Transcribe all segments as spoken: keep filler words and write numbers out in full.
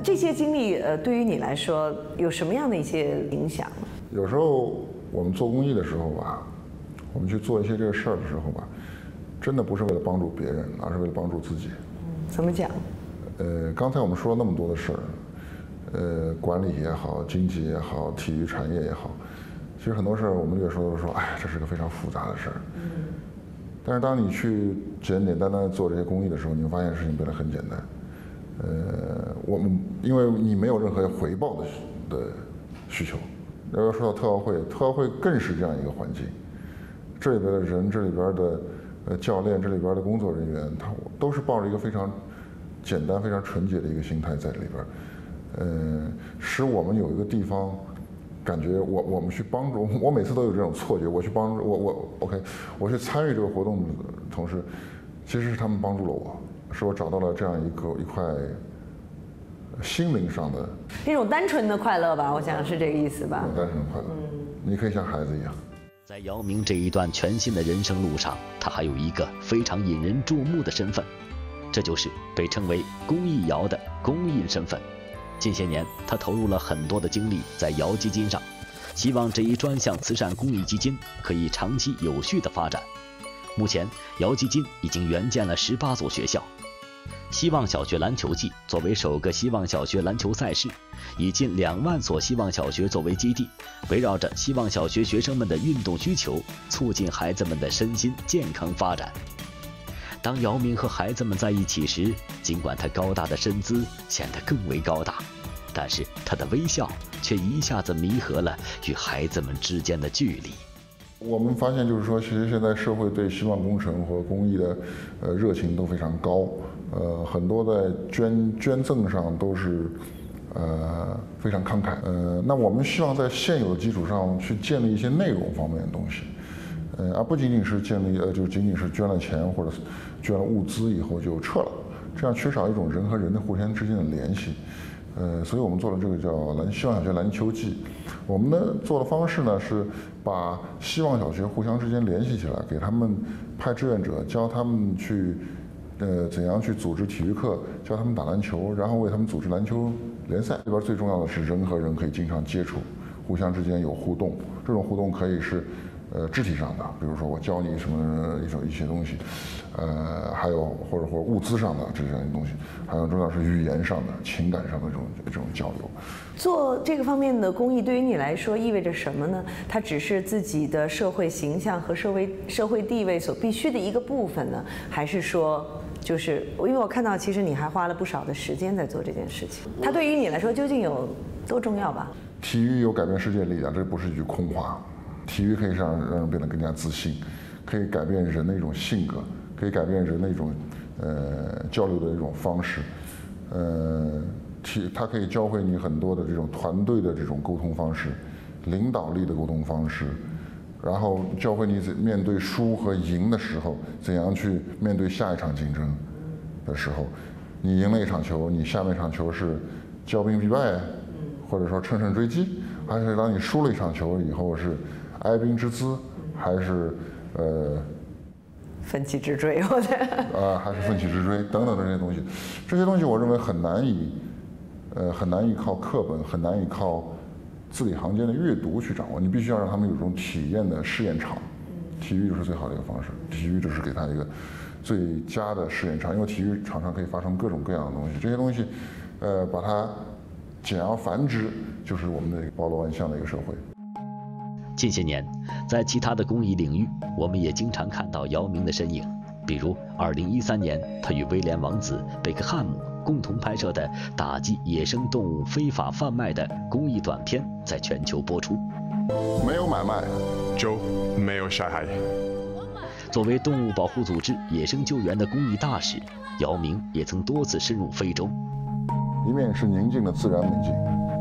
这些经历呃，对于你来说有什么样的一些影响呢？ 有时候我们做公益的时候吧，我们去做一些这个事儿的时候吧，真的不是为了帮助别人，而是为了帮助自己。 嗯，怎么讲？ 呃，刚才我们说了那么多的事儿，呃，管理也好，经济也好，体育产业也好，其实很多事儿我们越说都说，哎，这是个非常复杂的事儿。嗯。但是当你去简简单单的做这些公益的时候，你会发现事情变得很简单。呃，我们因为你没有任何回报的的需求。要说到特奥会，特奥会更是这样一个环境。这里边的人，这里边的呃教练，这里边的工作人员，他都是抱着一个非常简单、非常纯洁的一个心态在里边，呃，使我们有一个地方感觉我我们去帮助，我每次都有这种错觉，我去帮助我我 OK， 我去参与这个活动的同时，其实是他们帮助了我，使我找到了这样一个一块心灵上的那种单纯的快乐吧，我想是这个意思吧。 单纯的快乐，嗯，你可以像孩子一样。 在姚明这一段全新的人生路上，他还有一个非常引人注目的身份，这就是被称为“公益姚”的公益身份。近些年，他投入了很多的精力在姚基金上，希望这一专项慈善公益基金可以长期有序的发展。目前，姚基金已经援建了十八所学校。希望小学篮球季作为首个希望小学篮球赛事，以近两万所希望小学作为基地，围绕着希望小学学生们的运动需求，促进孩子们的身心健康发展。当姚明和孩子们在一起时，尽管他高大的身姿显得更为高大，但是他的微笑却一下子弥合了与孩子们之间的距离。 我们发现，就是说，其实现在社会对希望工程和公益的呃热情都非常高，呃，很多在捐捐赠上都是呃非常慷慨。呃，那我们希望在现有的基础上去建立一些内容方面的东西，呃，而不仅仅是建立呃，就仅仅是捐了钱或者捐了物资以后就撤了，这样缺少一种人和人的互相之间的联系。呃，所以我们做了这个叫篮希望小学篮球季。我们呢做的方式呢是把希望小学互相之间联系起来，给他们派志愿者，教他们去呃怎样去组织体育课，教他们打篮球，然后为他们组织篮球联赛。这边最重要的是人和人可以经常接触，互相之间有互动。这种互动可以是呃肢体上的，比如说我教你什么一种一些东西，呃，还有或者或者物资上的这样的东西，还有重要是语言上的、情感上的这种这种交流。 做这个方面的公益对于你来说意味着什么呢？它只是自己的社会形象和社会社会地位所必须的一个部分呢，还是说，就是因为我看到其实你还花了不少的时间在做这件事情，它对于你来说究竟有多重要吧？ 体育有改变世界的力量，这不是一句空话。体育可以让让人变得更加自信，可以改变人的一种性格，可以改变人的一种呃交流的一种方式，呃，体它可以教会你很多的这种团队的这种沟通方式，领导力的沟通方式，然后教会你面对输和赢的时候怎样去面对下一场竞争的时候，你赢了一场球，你下面一场球是骄兵必败，或者说乘胜追击，还是当你输了一场球以后是哀兵之资，还是呃奋起直追，我觉得啊，还是奋起直追等等的这些东西，这些东西我认为很难以呃很难以靠课本，很难以靠字里行间的阅读去掌握，你必须要让他们有这种体验的试验场。体育就是最好的一个方式，体育就是给他一个最佳的试验场，因为体育场上可以发生各种各样的东西，这些东西呃把它简而繁之，就是我们的包罗万象的一个社会。 近些年，在其他的公益领域，我们也经常看到姚明的身影。比如，二零一三年，他与威廉王子贝克汉姆共同拍摄的打击野生动物非法贩卖的公益短片，在全球播出。 没有买卖， 就没有杀害。 作为动物保护组织野生救援的公益大使，姚明也曾多次深入非洲。 一面是宁静的自然美景，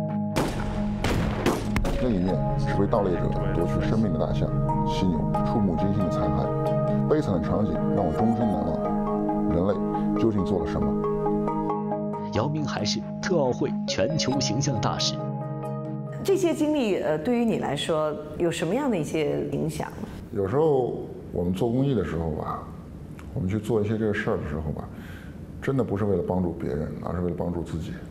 另一面是被盗猎者夺取生命的大象、犀牛，触目惊心的残骸。悲惨的场景让我终身难忘。人类究竟做了什么？ 姚明还是特奥会全球形象大使。 这些经历呃，对于你来说有什么样的一些影响呢？ 有时候我们做公益的时候吧，我们去做一些这个事儿的时候吧，真的不是为了帮助别人，而是为了帮助自己。 嗯，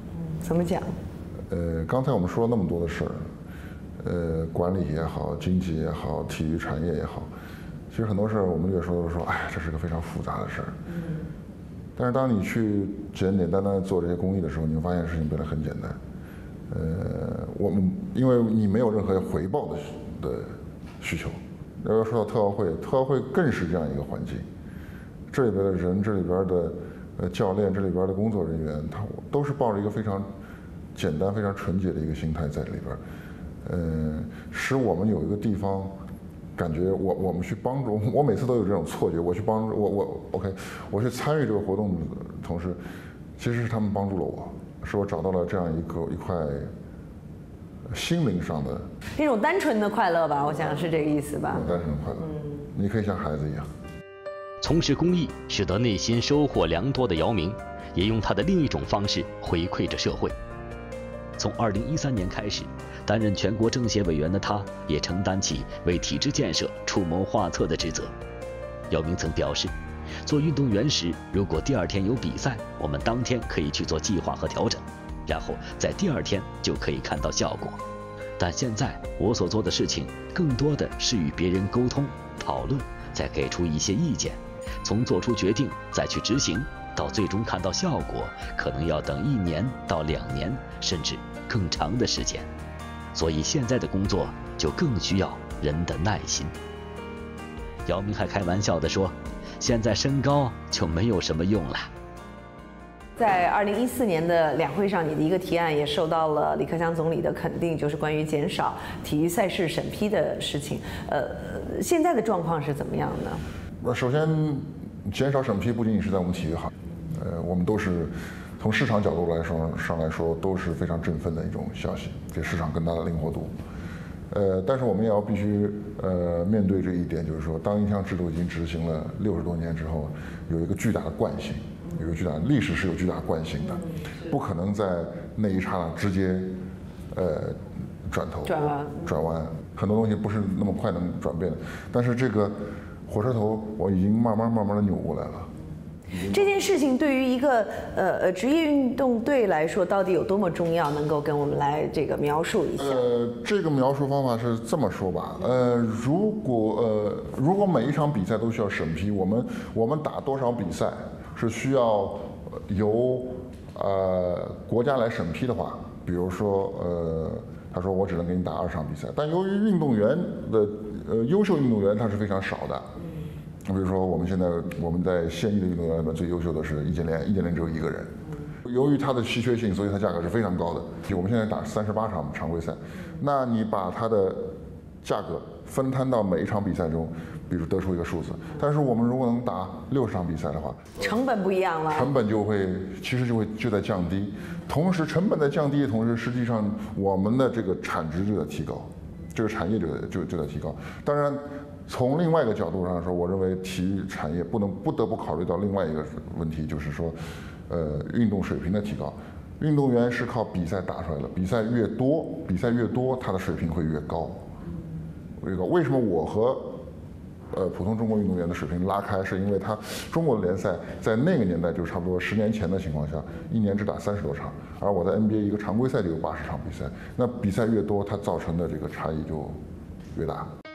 怎么讲？ 呃，刚才我们说了那么多的事儿，呃，管理也好，经济也好，体育产业也好，其实很多事儿我们越说都说，哎，这是个非常复杂的事儿。嗯。但是当你去简简单单做这些公益的时候，你会发现事情变得很简单。呃，我们因为你没有任何回报的的需求。要说到特奥会，特奥会更是这样一个环境。这里边的人，这里边的呃教练，这里边的工作人员，他都是抱着一个非常简单、非常纯洁的一个心态在里边，呃，使我们有一个地方感觉我我们去帮助，我每次都有这种错觉，我去帮助我我 OK， 我去参与这个活动的同时，其实是他们帮助了我，使我找到了这样一个一块心灵上的那种单纯的快乐吧，我想是这个意思吧。 单纯的快乐，嗯，你可以像孩子一样。 从事公益，使得内心收获良多的姚明，也用他的另一种方式回馈着社会。从二零一三年开始，担任全国政协委员的他，也承担起为体制建设出谋划策的职责。姚明曾表示，做运动员时，如果第二天有比赛，我们当天可以去做计划和调整，然后在第二天就可以看到效果。但现在我所做的事情，更多的是与别人沟通、讨论，再给出一些意见，从做出决定再去执行，到最终看到效果，可能要等一年到两年，甚至更长的时间。所以现在的工作就更需要人的耐心。姚明还开玩笑地说，现在身高就没有什么用了。 在二零一四年的两会上，你的一个提案也受到了李克强总理的肯定，就是关于减少体育赛事审批的事情。呃，现在的状况是怎么样呢？ 呃，首先，减少审批不仅仅是在我们体育行业，呃，我们都是从市场角度来说上来说都是非常振奋的一种消息，给市场更大的灵活度。呃，但是我们也要必须呃面对这一点，就是说，当一项制度已经执行了六十多年之后，有一个巨大的惯性。有一个巨大的历史是有巨大惯性的，不可能在那一刹那直接，呃，转头转弯转弯，很多东西不是那么快能转变的。但是这个火车头我已经慢慢慢慢的扭过来了。 这件事情对于一个呃呃职业运动队来说，到底有多么重要？能够跟我们来这个描述一下？ 呃，这个描述方法是这么说吧，呃，如果呃如果每一场比赛都需要审批，我们我们打多少比赛？是需要由呃国家来审批的话，比如说呃，他说我只能给你打二场比赛，但由于运动员的呃优秀运动员他是非常少的，比如说我们现在我们在现役的运动员里面最优秀的是易建联，易建联只有一个人，由于它的稀缺性，所以它价格是非常高的。我们现在打三十八场常规赛，那你把它的价格分摊到每一场比赛中。比如得出一个数字，但是我们如果能打六十场比赛的话， 成本不一样了， 成本就会其实就会就在降低，同时成本在降低的同时，实际上我们的这个产值就在提高，这个产业就就就在提高。当然，从另外一个角度上说，我认为体育产业不能不得不考虑到另外一个问题，就是说，呃，运动水平的提高。运动员是靠比赛打出来的，比赛越多，比赛越多，他的水平会越高，越高。为什么我和呃，普通中国运动员的水平拉开，是因为他中国的联赛在那个年代就差不多十年前的情况下，一年只打三十多场，而我在 N B A 一个常规赛就有八十场比赛，那比赛越多，它造成的这个差异就越大。